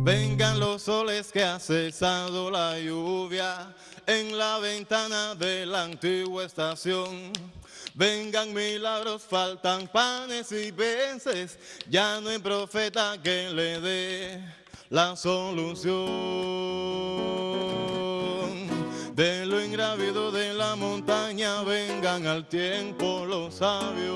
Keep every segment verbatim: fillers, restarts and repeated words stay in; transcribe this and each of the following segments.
Vengan los soles que ha cesado la lluvia en la ventana de la antigua estación. Vengan milagros, faltan panes y peces, ya no hay profeta que le dé la solución. De lo ingrávido de la montaña vengan al tiempo los sabios,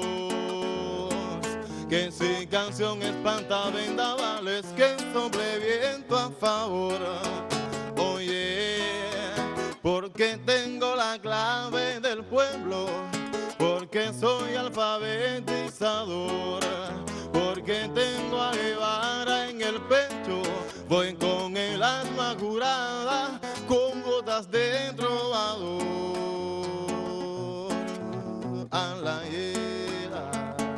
que si canción espanta vendavales, que sobre viento a favor. Oye, porque tengo la clave del pueblo, porque soy alfabetizador, porque tengo a Guevara en el pecho, voy con el alma curada, con gotas de trovador. A la hiela.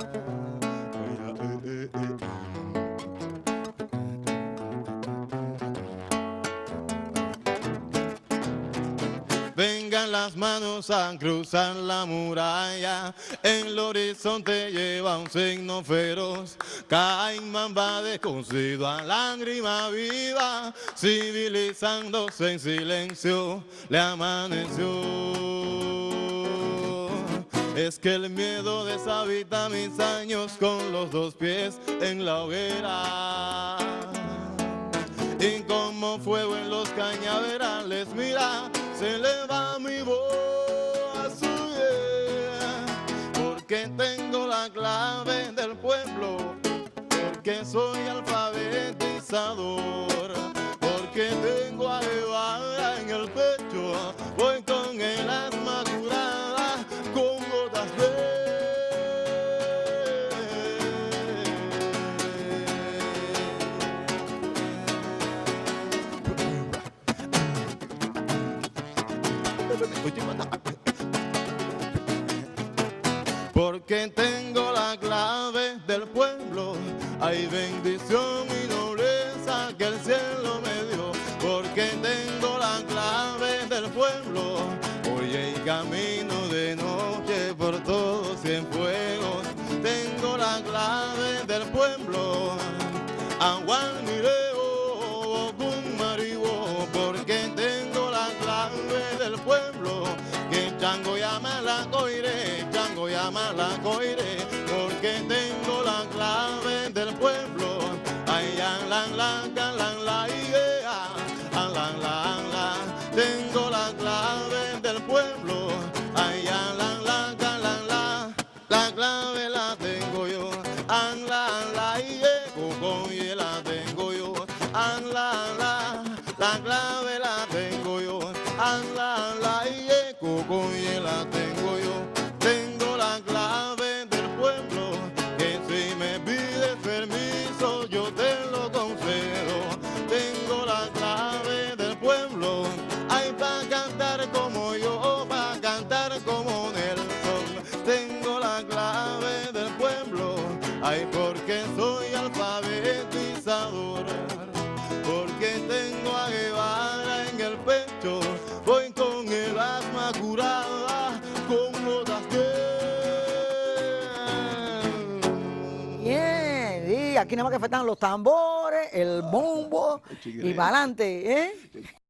Vengan las manos a cruzar la muralla, en el horizonte lleva un signo feroz. Caimán va descosido a lágrima viva, civilizándose en silencio, le amaneció. Es que el miedo deshabita mis años con los dos pies en la hoguera. Y como fuego en los cañaverales, mira, se eleva mi voz, yeah. Porque tengo la clave del pueblo, porque soy alfabetizador, porque tengo a Guevara en el pecho, voy con el asma curada, con gotas de... Porque tengo la clave del pueblo, hay bendición y nobleza que el cielo me dio. Porque tengo la clave del pueblo, oye, y camino de noche por todos Cienfuegos. Tengo la clave del pueblo, Aguán Mireo, Bocún Maribo, porque tengo la clave del pueblo, que Chango llama la coire, Chango llama la coire, porque tengo la clave del pueblo. Ay, an, lan, lan, can, lan, la, idea, an, lan, lan, la, tengo la clave del pueblo. Ay, an, lan, lan, can, lan, la, la clave la tengo yo. An, lan, la, idea, cocoye la tengo yo. An, lan, la, la clave la tengo yo. An, lan, la, idea, cocoye la tengo yo. Tengo la clave del pueblo, que si me pides permiso yo te lo concedo. Tengo la clave del pueblo, hay para cantar como yo, para cantar como Nelson. Tengo la clave del pueblo, ay, porque soy alfabetizador, porque tengo a Guevara en el pecho, voy con el asma curada, con notas de... Bien, y aquí nada más que faltan los tambores, el bombo y para adelante, ¿eh?